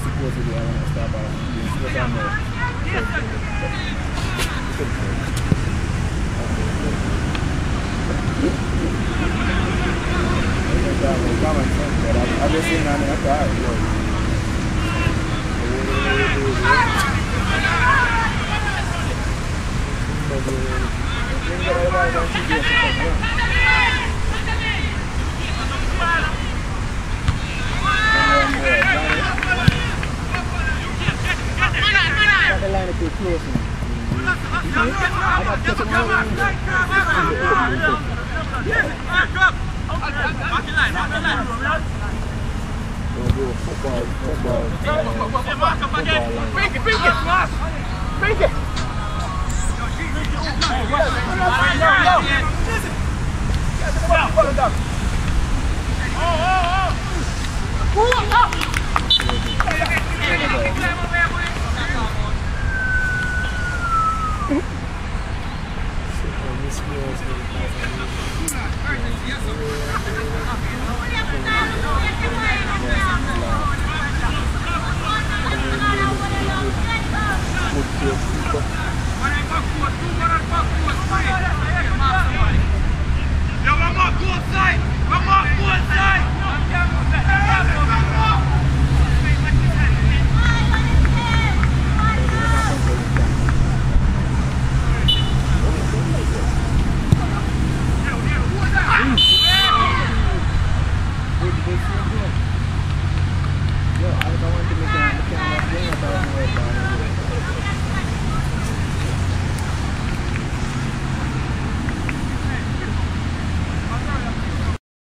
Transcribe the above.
supposedly I want to start by doing down there. I've just seen on the car. The line is too close. Football.